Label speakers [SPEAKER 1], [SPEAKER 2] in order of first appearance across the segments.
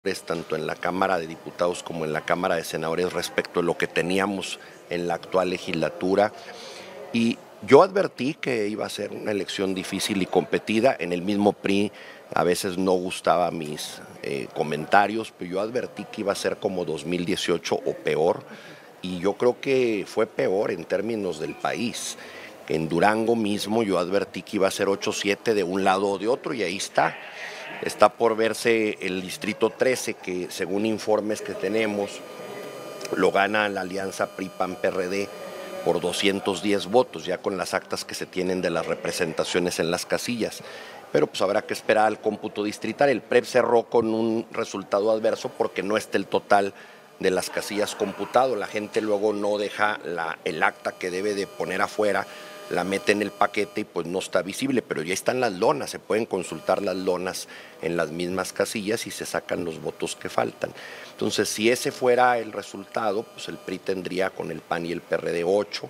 [SPEAKER 1] tanto en la Cámara de Diputados como en la Cámara de Senadores respecto a lo que teníamos en la actual legislatura. Y yo advertí que iba a ser una elección difícil y competida. En el mismo PRI a veces no gustaban mis comentarios, pero yo advertí que iba a ser como 2018 o peor. Y yo creo que fue peor en términos del país. En Durango mismo yo advertí que iba a ser 8-7 de un lado o de otro y ahí está. Está por verse el distrito 13, que según informes que tenemos, lo gana la alianza PRI-PAN-PRD por 210 votos, ya con las actas que se tienen de las representaciones en las casillas. Pero pues habrá que esperar al cómputo distrital. El PREP cerró con un resultado adverso porque no está el total de las casillas computado. La gente luego no deja el acta que debe de poner afuera, la mete en el paquete y pues no está visible, pero ya están las lonas, se pueden consultar las lonas en las mismas casillas y se sacan los votos que faltan. Entonces, si ese fuera el resultado, pues el PRI tendría con el PAN y el PRD 8,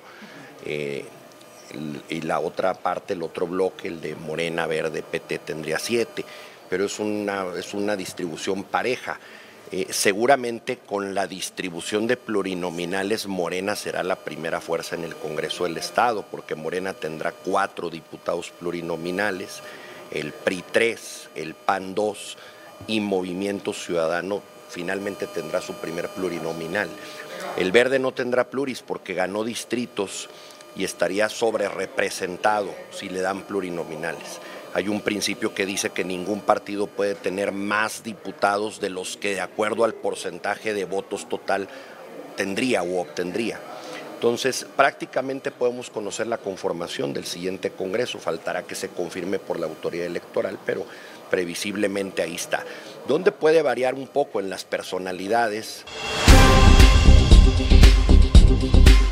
[SPEAKER 1] y la otra parte, el otro bloque, el de Morena, Verde, PT, tendría 7, pero es una distribución pareja. Seguramente con la distribución de plurinominales, Morena será la primera fuerza en el Congreso del Estado, porque Morena tendrá 4 diputados plurinominales, el PRI 3, el PAN 2 y Movimiento Ciudadano finalmente tendrá su primer plurinominal. El Verde no tendrá pluris porque ganó distritos y estaría sobrerepresentado si le dan plurinominales. Hay un principio que dice que ningún partido puede tener más diputados de los que de acuerdo al porcentaje de votos total tendría u obtendría. Entonces, prácticamente podemos conocer la conformación del siguiente Congreso. Faltará que se confirme por la autoridad electoral, pero previsiblemente ahí está. ¿Dónde puede variar un poco en las personalidades?